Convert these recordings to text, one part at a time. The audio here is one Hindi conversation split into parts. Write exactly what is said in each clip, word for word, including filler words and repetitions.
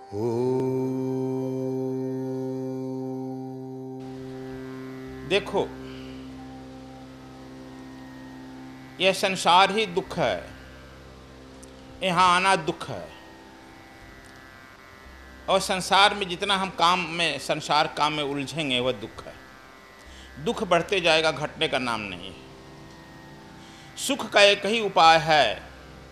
ओ देखो, यह संसार ही दुख है, यहाँ आना दुख है। और संसार में जितना हम काम में संसार काम में उलझेंगे वह दुख है। दुख बढ़ते जाएगा, घटने का नाम नहीं है। सुख का एक ही उपाय है,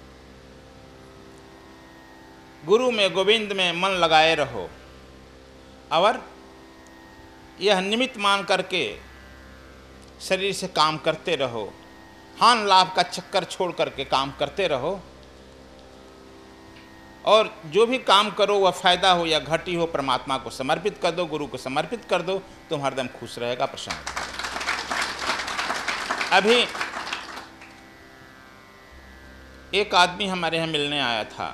गुरु में गोविंद में मन लगाए रहो और यह निमित्त मान करके शरीर से काम करते रहो। हान लाभ का चक्कर छोड़ करके काम करते रहो और जो भी काम करो वह फायदा हो या घटी हो परमात्मा को समर्पित कर दो, गुरु को समर्पित कर दो, तुम हरदम खुश रहेगा, प्रसन्न। अभी एक आदमी हमारे यहाँ मिलने आया था।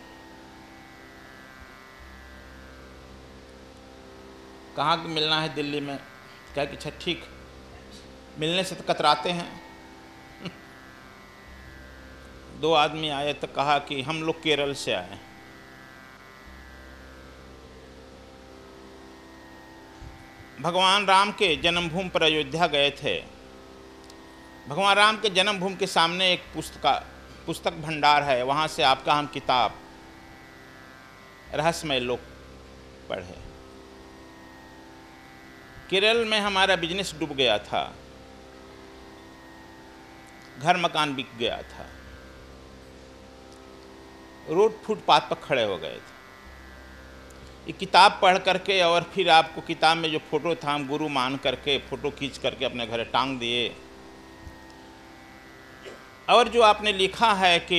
कहाँ कि मिलना है? दिल्ली में। क्या कि अच्छा ठीक, मिलने से तो कतराते हैं। दो आदमी आए तो कहा कि हम लोग केरल से आए। भगवान राम के जन्मभूमि पर अयोध्या गए थे। भगवान राम के जन्मभूमि के सामने एक पुस्तक पुस्तक भंडार है, वहाँ से आपका हम किताब रहस्यमय लोक पढ़े। केरल में हमारा बिजनेस डूब गया था, घर मकान बिक गया था, रोड फुटपाथ पर खड़े हो गए थे। ये किताब पढ़ करके और फिर आपको किताब में जो फोटो था हम गुरु मान करके फ़ोटो खींच करके अपने घर टांग दिए। और जो आपने लिखा है कि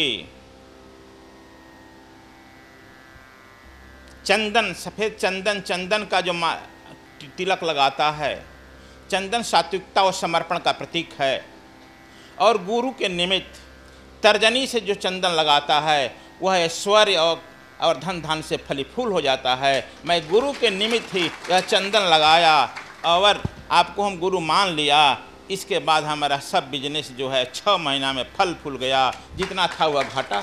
चंदन, सफ़ेद चंदन, चंदन का जो तिलक लगाता है, चंदन सात्विकता और समर्पण का प्रतीक है। और गुरु के निमित्त तर्जनी से जो चंदन लगाता है वह ऐश्वर्य और और धन धान से फलीफूल हो जाता है। मैं गुरु के निमित्त ही यह चंदन लगाया और आपको हम गुरु मान लिया। इसके बाद हमारा सब बिजनेस जो है छः महीना में फल फूल गया। जितना था वह घाटा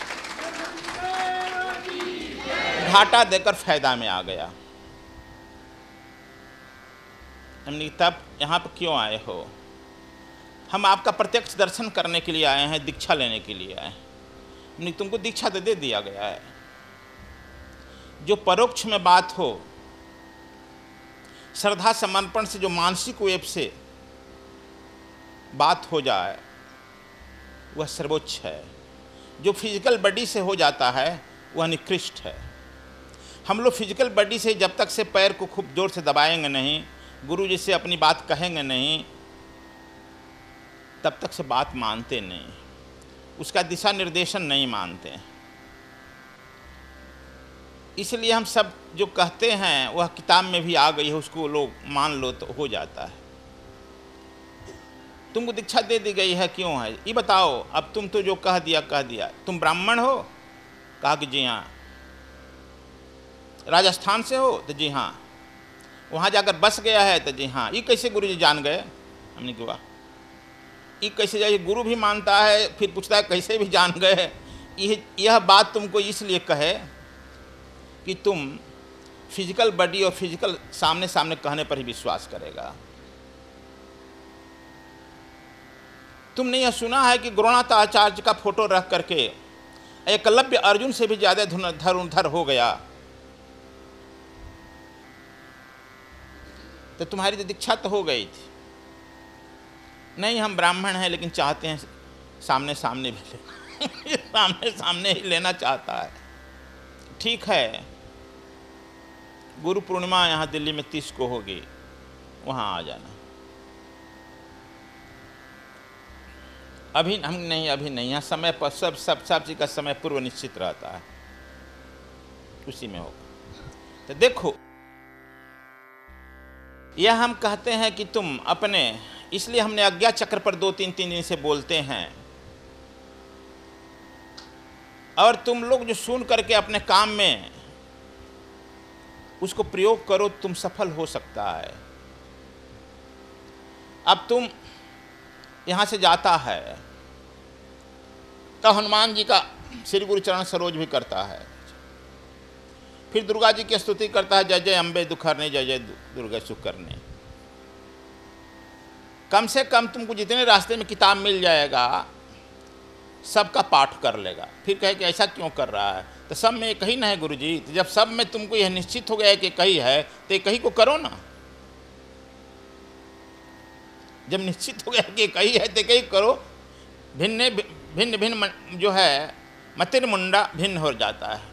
घाटा देकर फायदा में आ गया। हमने तब यहाँ पर क्यों आए हो? हम आपका प्रत्यक्ष दर्शन करने के लिए आए हैं, दीक्षा लेने के लिए आए हैं। हमने तुमको दीक्षा तो दे दिया गया है। जो परोक्ष में बात हो, श्रद्धा समर्पण से जो मानसिक वेब से बात हो जाए वह सर्वोच्च है। जो फिजिकल बॉडी से हो जाता है वह निकृष्ट है। हम लोग फिजिकल बॉडी से जब तक से पैर को खूब जोर से दबाएंगे नहीं, गुरु जी से अपनी बात कहेंगे नहीं, तब तक से बात मानते नहीं, उसका दिशा निर्देशन नहीं मानते। इसलिए हम सब जो कहते हैं वह किताब में भी आ गई है, उसको लोग मान लो तो हो जाता है। तुमको दीक्षा दे दी गई है, क्यों है ये बताओ। अब तुम तो जो कह दिया कह दिया। तुम ब्राह्मण हो? कहा कि जी हाँ। राजस्थान से हो? तो जी हाँ। वहाँ जाकर बस गया है? तो जी हाँ। ये कैसे गुरु जी जान गए? हमने कहा ये कैसे जाए? गुरु भी मानता है, फिर पूछता है कैसे भी जान गए। यह यह बात तुमको इसलिए कहे कि तुम फिजिकल बॉडी और फिजिकल सामने सामने कहने पर ही विश्वास करेगा। तुमने यह सुना है कि द्रोणाचार्य का फोटो रख करके एकलव्य अर्जुन से भी ज़्यादा धनुर्धर हो गया। तो तुम्हारी तो दीक्षा तो हो गई थी। नहीं, हम ब्राह्मण हैं लेकिन चाहते हैं सामने सामने भी लेना। सामने सामने ही लेना चाहता है। ठीक है, गुरु पूर्णिमा यहाँ दिल्ली में तीस को होगी, वहाँ आ जाना। अभी हम नहीं, अभी नहीं, यहाँ समय पर सब सब सब चीज़ का समय पूर्व निश्चित रहता है, उसी में होगा। तो देखो, यह हम कहते हैं कि तुम अपने, इसलिए हमने अज्ञा चक्र पर दो तीन तीन दिन से बोलते हैं। और तुम लोग जो सुन करके अपने काम में उसको प्रयोग करो, तुम सफल हो सकता है। अब तुम यहाँ से जाता है तो हनुमान जी का श्री गुरु चरण सरोज भी करता है, फिर दुर्गा जी की स्तुति करता है, जय जय अम्बे दुखहरने, जय जय दुर्गा सुख करने। कम से कम तुमको जितने रास्ते में किताब मिल जाएगा सबका पाठ कर लेगा। फिर कहे कि ऐसा क्यों कर रहा है, तो सब में एक ही ना है गुरुजी। तो जब सब में तुमको यह निश्चित हो गया है कि एक ही है, तो एक ही को करो ना। जब निश्चित हो गया कि एक ही है तो एक ही करो। भिन्न भिन्न भिन्न जो है मतिर मुंडा भिन्न हो जाता है।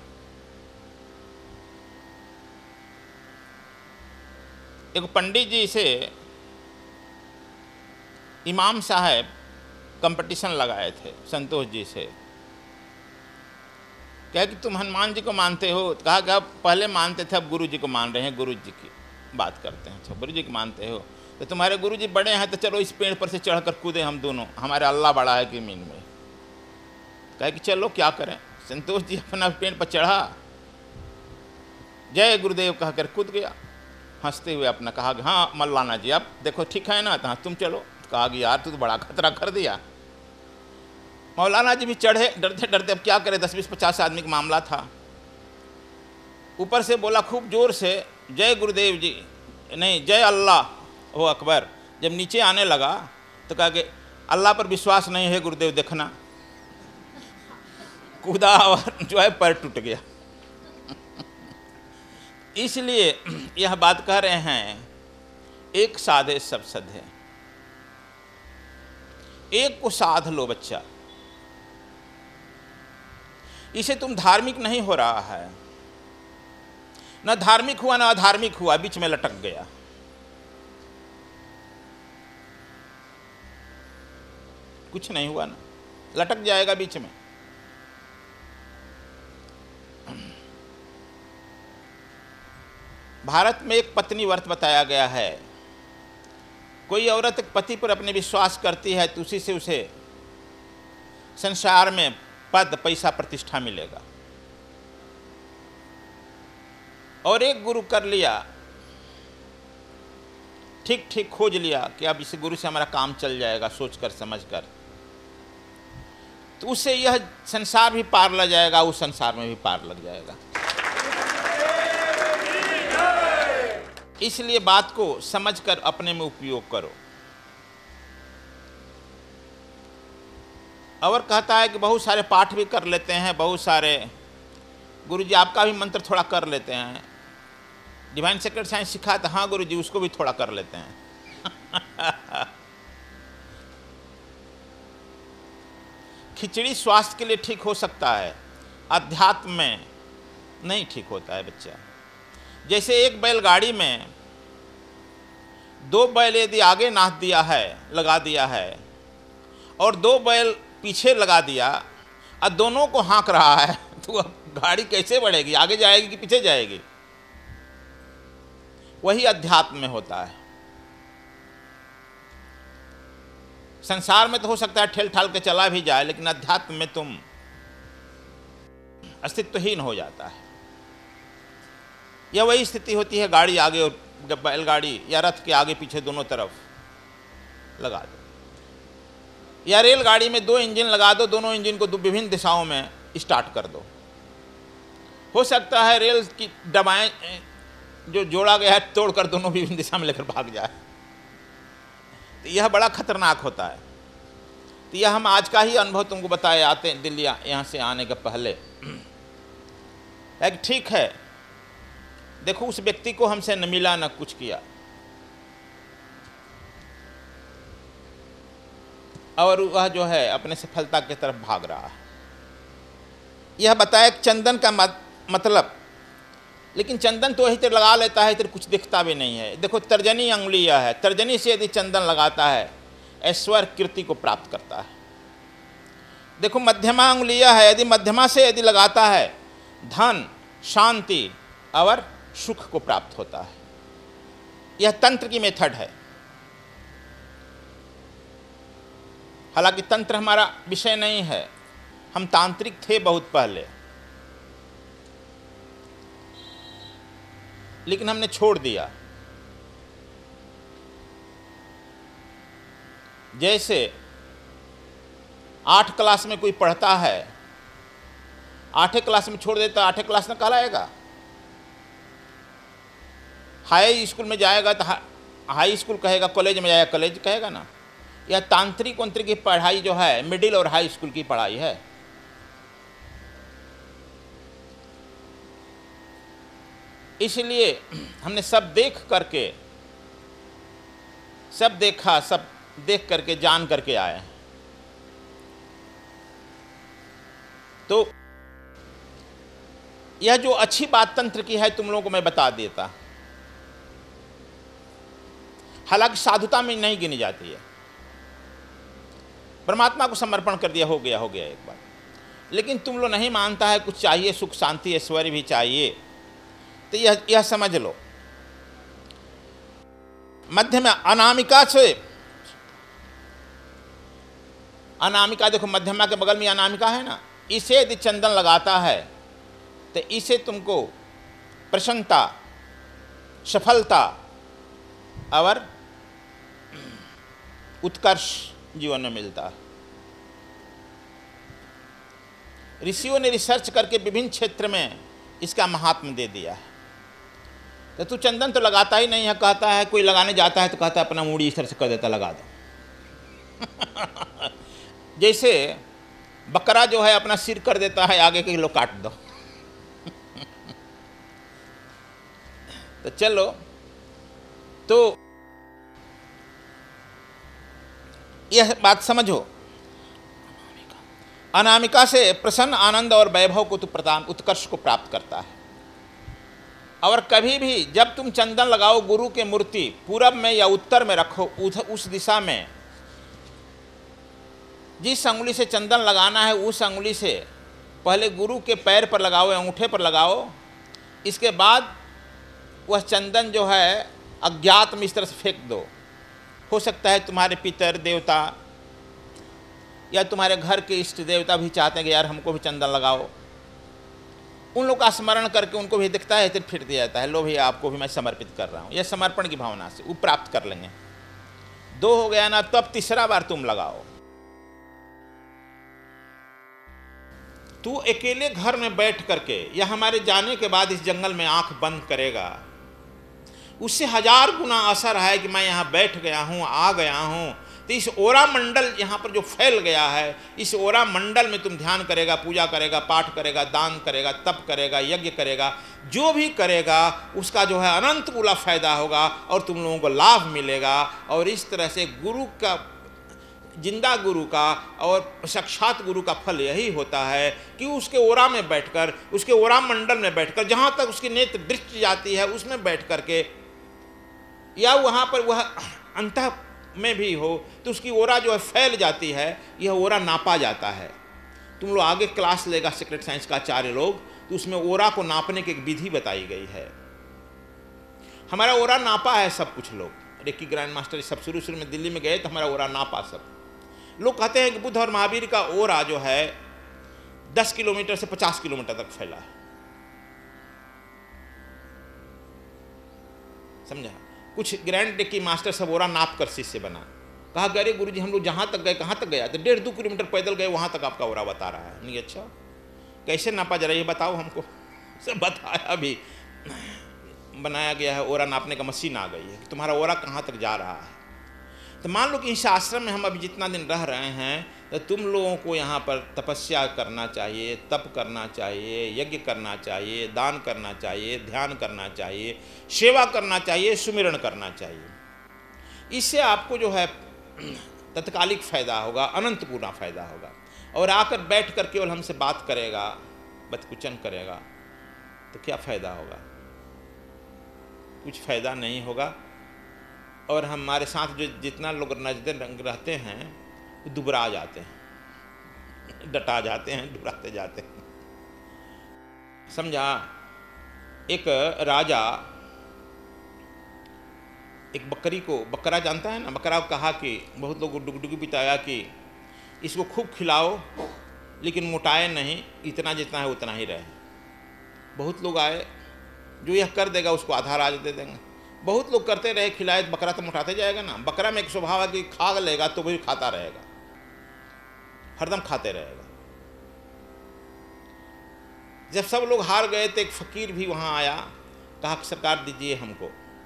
एक पंडित जी से इमाम साहब कंपटीशन लगाए थे संतोष जी से, कहा कि तुम हनुमान जी को मानते हो? कहा कि आप पहले मानते थे, अब गुरु जी को मान रहे हैं, गुरु जी की बात करते हैं। अच्छा, गुरु जी को मानते हो तो तुम्हारे गुरु जी बड़े हैं, तो चलो इस पेड़ पर से चढ़कर कूदे हम दोनों, हमारे अल्लाह बड़ा है कि मीन में। कहा कि चलो क्या करें। संतोष जी अपना पेड़ पर चढ़ा, जय गुरुदेव कहकर कूद गया हंसते हुए अपना। कहा कि हाँ मौलाना जी अब देखो ठीक है ना, तो तुम चलो। कहा कि यार तू तो बड़ा खतरा कर दिया। मौलाना जी भी चढ़े डरते डरते, अब क्या करें, दस बीस पचास आदमी का मामला था। ऊपर से बोला खूब जोर से, जय गुरुदेव जी, नहीं जय अल्लाह ओ अकबर। जब नीचे आने लगा तो कहा कि अल्लाह पर विश्वास नहीं है गुरुदेव, देखना। कूदा और जो है पैर टूट गया। इसलिए यह बात कह रहे हैं, एक साधे सब सधे। एक को साध लो बच्चा। इसे तुम धार्मिक नहीं हो रहा है, न धार्मिक हुआ न अधार्मिक हुआ, बीच में लटक गया। कुछ नहीं हुआ ना, लटक जाएगा बीच में। भारत में एक पत्नी व्रत बताया गया है। कोई औरत पति पर अपने विश्वास करती है तो उसी से उसे संसार में पद पैसा प्रतिष्ठा मिलेगा। और एक गुरु कर लिया, ठीक ठीक खोज लिया कि अब इस गुरु से हमारा काम चल जाएगा, सोचकर समझकर, तो उससे यह संसार भी पार लग जाएगा, उस संसार में भी पार लग जाएगा। इसलिए बात को समझकर अपने में उपयोग करो। और कहता है कि बहुत सारे पाठ भी कर लेते हैं, बहुत सारे गुरुजी आपका भी मंत्र थोड़ा कर लेते हैं। डिवाइन सेक्रेट साइंस सिखा तो हाँ गुरुजी उसको भी थोड़ा कर लेते हैं। खिचड़ी स्वास्थ्य के लिए ठीक हो सकता है, अध्यात्म में नहीं ठीक होता है बच्चा। जैसे एक बैलगाड़ी में दो बैल यदि आगे नाथ दिया है, लगा दिया है, और दो बैल पीछे लगा दिया और दोनों को हाँक रहा है, तो अब गाड़ी कैसे बढ़ेगी, आगे जाएगी कि पीछे जाएगी? वही अध्यात्म में होता है। संसार में तो हो सकता है ठेल ठाल के चला भी जाए, लेकिन अध्यात्म में तुम अस्तित्वहीन हो जाता है। यह वही स्थिति होती है, गाड़ी आगे और बैलगाड़ी या रथ के आगे पीछे दोनों तरफ लगा दो, या रेलगाड़ी में दो इंजन लगा दो, दोनों इंजन को दो विभिन्न दिशाओं में स्टार्ट कर दो। हो सकता है रेल की डबाएं जो जोड़ा गया है तोड़कर दोनों विभिन्न दिशा में लेकर भाग जाए, तो यह बड़ा खतरनाक होता है। तो यह हम आज का ही अनुभव तुमको बताए आते दिल्ली यहाँ से आने के पहले। एक ठीक है, देखो उस व्यक्ति को हमसे न मिला न कुछ किया, और वह जो है अपने सफलता की तरफ भाग रहा है। यह बताया चंदन का मतलब, लेकिन चंदन तो वही तरह लगा लेता है, इधर कुछ दिखता भी नहीं है। देखो तर्जनी अंगुली यह है, तर्जनी से यदि चंदन लगाता है ऐश्वर्य कीर्ति को प्राप्त करता है। देखो मध्यमा अंगुली यह है, यदि मध्यमा से यदि लगाता है धन शांति और सुख को प्राप्त होता है। यह तंत्र की मेथड है। हालांकि तंत्र हमारा विषय नहीं है, हम तांत्रिक थे बहुत पहले, लेकिन हमने छोड़ दिया। जैसे आठ क्लास में कोई पढ़ता है, आठवें क्लास में छोड़ देता, आठवें क्लास में कहलाएगा? हाई स्कूल में जाएगा तो हा, हाई स्कूल कहेगा, कॉलेज में जाएगा कॉलेज कहेगा ना। यह तांत्रिक वंत्रिक की पढ़ाई जो है मिडिल और हाई स्कूल की पढ़ाई है। इसलिए हमने सब देख करके, सब देखा, सब देख करके जान करके आए। तो यह जो अच्छी बात तंत्र की है तुम लोगों को मैं बता देता, हालांकि साधुता में नहीं गिनी जाती है। परमात्मा को समर्पण कर दिया, हो गया हो गया एक बार। लेकिन तुम लोग नहीं मानता है, कुछ चाहिए, सुख शांति ऐश्वर्य भी चाहिए, तो यह यह समझ लो। मध्य में अनामिका से, अनामिका देखो मध्यमा के बगल में अनामिका है ना, इसे यदि चंदन लगाता है तो इसे तुमको प्रसन्नता, सफलता और उत्कर्ष जीवन में मिलता है। ऋषियों ने रिसर्च करके विभिन्न क्षेत्र में इसका महात्म्य दे दिया है। तो तू चंदन तो लगाता ही नहीं है, कहता है कोई लगाने जाता है तो कहता है अपना मूड़ी इस तरह से कर देता, लगा दो। जैसे बकरा जो है अपना सिर कर देता है, आगे के लोग काट दो। तो चलो, तो यह बात समझो। अनामिका से प्रसन्न, आनंद और वैभव को तो प्रदान, उत्कर्ष को प्राप्त करता है। और कभी भी जब तुम चंदन लगाओ, गुरु की मूर्ति पूरब में या उत्तर में रखो, उस दिशा में जिस अंगुली से चंदन लगाना है उस अंगुली से पहले गुरु के पैर पर लगाओ, अंगूठे पर लगाओ। इसके बाद वह चंदन जो है अज्ञात में इस तरह से फेंक दो। हो सकता है तुम्हारे पितर देवता या तुम्हारे घर के इष्ट देवता भी चाहते हैं कि यार हमको भी चंदन लगाओ। उन लोग का स्मरण करके उनको भी दिखता है, फिर फिर दिया जाता है, लो भैया आपको भी मैं समर्पित कर रहा हूँ। यह समर्पण की भावना से वो प्राप्त कर लेंगे। दो हो गया ना, तब तीसरा बार तुम लगाओ। तू अकेले घर में बैठ करके या हमारे जाने के बाद इस जंगल में आंख बंद करेगा, उससे हजार गुना असर है कि मैं यहाँ बैठ गया हूँ, आ गया हूँ। तो इस ओरा मंडल यहाँ पर जो फैल गया है, इस ओरा मंडल में तुम ध्यान करेगा, पूजा करेगा, पाठ करेगा, दान करेगा, तप करेगा, यज्ञ करेगा, जो भी करेगा उसका जो है अनंत गुना फायदा होगा और तुम लोगों को लाभ मिलेगा। और इस तरह से गुरु का, जिंदा गुरु का और साक्षात गुरु का फल यही होता है कि उसके ओरा में बैठकर, उसके ओरा मंडल में बैठकर, जहाँ तक उसकी नेत्र दृष्टि जाती है उसमें बैठ करके, या वहाँ पर वह अंतः में भी हो तो उसकी ओरा जो है फैल जाती है। यह ओरा नापा जाता है। तुम लोग आगे क्लास लेगा सीक्रेट साइंस का आचार्य लोग, तो उसमें ओरा को नापने की एक विधि बताई गई है। हमारा ओरा नापा है सब कुछ लोग। रेकी ग्रैंड मास्टर सब शुरू शुरू में दिल्ली में गए तो हमारा ओरा नापा सब लोग। कहते हैं कि बुद्ध और महावीर का ओरा जो है दस किलोमीटर से पचास किलोमीटर तक फैला है। समझा? कुछ ग्रैंड रेकी मास्टर सब ओरा नाप कर शिष्य बना। कहा अरे गुरु जी हम लोग जहाँ तक गए, कहाँ तक गया? तो डेढ़ दो किलोमीटर पैदल गए, वहाँ तक आपका ओरा बता रहा है। नहीं, अच्छा कैसे नापा जरा ये बताओ हमको। सब बताया, अभी बनाया गया है, ओरा नापने का मशीन आ गई है कि तुम्हारा ओरा कहाँ तक जा रहा है। तो मान लो कि इस आश्रम में हम अभी जितना दिन रह रहे हैं तो तुम लोगों को यहाँ पर तपस्या करना चाहिए, तप करना चाहिए, यज्ञ करना चाहिए, दान करना चाहिए, ध्यान करना चाहिए, सेवा करना चाहिए, सुमिरन करना चाहिए। इससे आपको जो है तत्कालिक फ़ायदा होगा, अनंत पूर्ण फ़ायदा होगा। और आकर बैठ कर केवल हमसे बात करेगा, बतकुचन करेगा तो क्या फ़ायदा होगा? कुछ फ़ायदा नहीं होगा। और हमारे साथ जो जितना लोग नजदीक रहते हैं वो दुबरा जाते हैं, डटा जाते हैं, डुराते जाते हैं। समझा? एक राजा एक बकरी को, बकरा जानता है ना, बकरा को कहा कि बहुत लोग डुगडुगी बिताया कि इसको खूब खिलाओ लेकिन मोटाए नहीं, इतना जितना है उतना ही रहे। बहुत लोग आए, जो यह कर देगा उसको आधा राज दे देंगे। बहुत लोग करते रहे, खिलाए, बकरा तो मोटाते जाएगा ना। बकरा में एक स्वभाव है कि खा लेगा तो भी खाता रहेगा, हरदम खाते रहेगा। जब सब लोग हार गए तो एक फकीर भी वहाँ आया, कहा कि सरकार दीजिए हमको,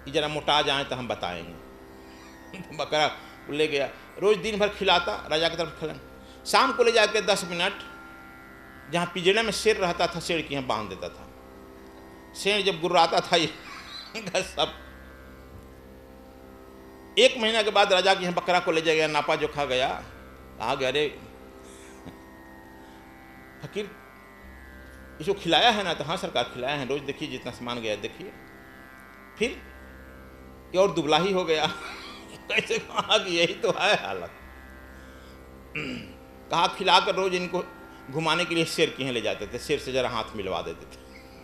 कि जरा मोटा जाए तो हम बताएंगे। बकरा ले गया, रोज़ दिन भर खिलाता, राजा की तरफ खिलाना। शाम को ले जाके दस मिनट जहाँ पिंजड़े में शेर रहता था, शेर की यहाँ बांध देता था। शेर जब गुर्राता था ये सब। एक महीना के बाद राजा के यहाँ बकरा को ले जाया गया, नापा जोखा गया, कहा गया अरे फकीर इसको खिलाया है ना? तो हाँ सरकार खिलाया है, रोज देखिए जितना सामान गया देखिए। फिर ये और दुबला ही हो गया। कैसे? कहा कि यही तो है हालत। कहा खिलाकर रोज इनको घुमाने के लिए शेर के यहाँ ले जाते थे, शेर से जरा हाथ मिलवा देते थे।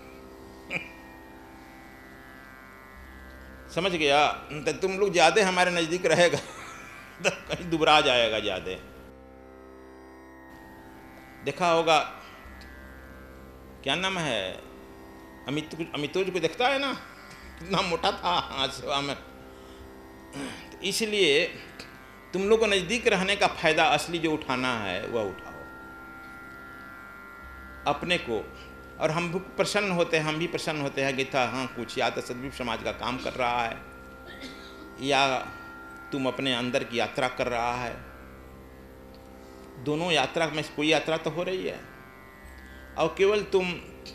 समझ गया? तो तुम लोग ज्यादा हमारे नजदीक रहेगा तो कहीं दुबरा जाएगा ज्यादा। देखा होगा, क्या नाम है, अमित अमितोज को देखता है ना, कितना मोटा था आज सेवा में। इसलिए तुम लोग को नज़दीक रहने का फायदा असली जो उठाना है वह उठाओ अपने को। और हम भी प्रसन्न होते हैं, हम भी प्रसन्न होते हैं कि था हाँ कुछ या तो सदगुरु समाज का काम कर रहा है, या तुम अपने अंदर की यात्रा कर रहा है। दोनों यात्रा में कोई यात्रा तो हो रही है। और केवल तुम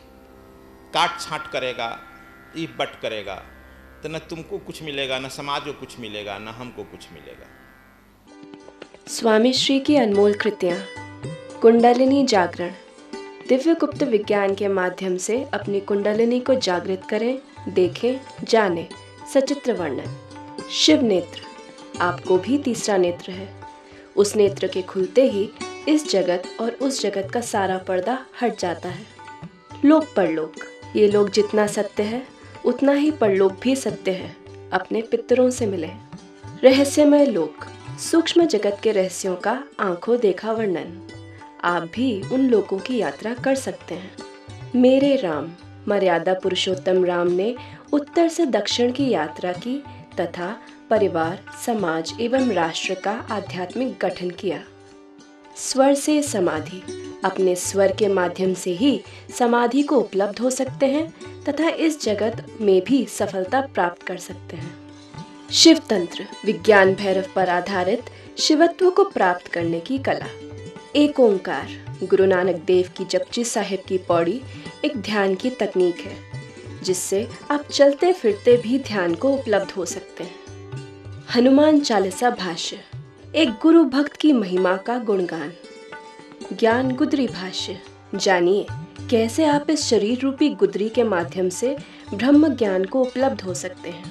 काट छांट करेगा, ईप बट करेगा, तो न तुमको कुछ मिलेगा, न समाज को कुछ मिलेगा, न हमको कुछ मिलेगा। स्वामी श्री की अनमोल कृतियाँ कुंडलिनी जागरण दिव्य गुप्त विज्ञान के माध्यम से अपनी कुंडलिनी को जागृत करें, देखें, जानें। सचित्र वर्णन। शिव नेत्र, आपको भी तीसरा नेत्र है। उस नेत्र के खुलते ही इस जगत और उस जगत का सारा पर्दा हट जाता है। लोक परलोक, ये लोक जितना सत्य है उतना ही परलोक भी सत्य है। अपने पितरों से मिले। रहस्यमय लोक, सूक्ष्म जगत के रहस्यों का आंखों देखा वर्णन। आप भी उन लोगों की यात्रा कर सकते हैं। मेरे राम, मर्यादा पुरुषोत्तम राम ने उत्तर से दक्षिण की यात्रा की तथा परिवार, समाज एवं राष्ट्र का आध्यात्मिक गठन किया। स्वर से समाधि, अपने स्वर के माध्यम से ही समाधि को उपलब्ध हो सकते हैं तथा इस जगत में भी सफलता प्राप्त कर सकते हैं। शिव तंत्र, विज्ञान भैरव पर आधारित शिवत्व को प्राप्त करने की कला। एक ओंकार, गुरु नानक देव की जपजी साहिब की पौड़ी एक ध्यान की तकनीक है जिससे आप चलते फिरते भी ध्यान को उपलब्ध हो सकते हैं। हनुमान चालीसा भाष्य, एक गुरु भक्त की महिमा का गुणगान। ज्ञान गुदरी भाष्य, जानिए कैसे आप इस शरीर रूपी गुदरी के माध्यम से ब्रह्म ज्ञान को उपलब्ध हो सकते हैं।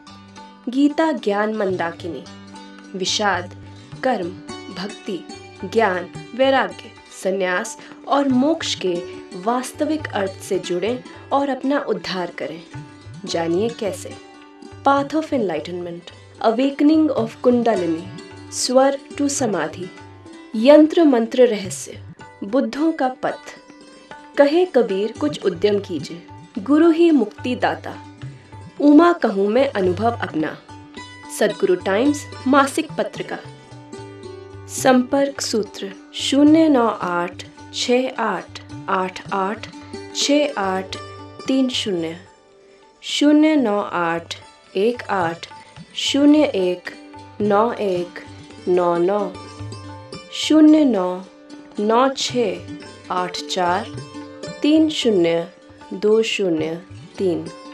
गीता ज्ञान मंदाकिनी, विषाद, कर्म, भक्ति, ज्ञान, वैराग्य, संन्यास और मोक्ष के वास्तविक अर्थ से जुड़ें और अपना उद्धार करें। जानिए कैसे। Path of enlightenment, awakening of Kundalini, स्वर टू समाधि। यंत्र मंत्र रहस्य, बुद्धों का पथ। कहे कबीर कुछ उद्यम कीजिए, गुरु ही मुक्ति दाता। उमा कहूँ मैं अनुभव अपना। सदगुरु टाइम्स मासिक पत्रिका। संपर्क सूत्र शून्य नौ आठ छः आठ आठ आठ छः आठ तीन शून्य, शून्य नौ आठ एक आठ शून्य एक नौ एक नौ नौ, शून्य नौ नौ छः आठ चार तीन शून्य दो शून्य तीन।